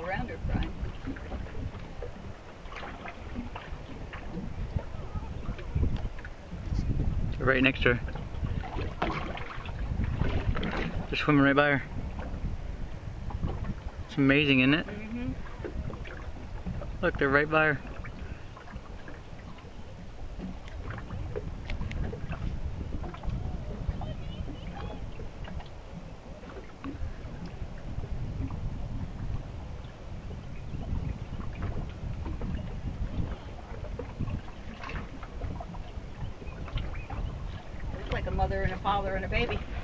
around her crying. They're right next to her. They're swimming right by her. It's amazing, isn't it? Mm-hmm. Look, they're right by her. It's like a mother and a father and a baby.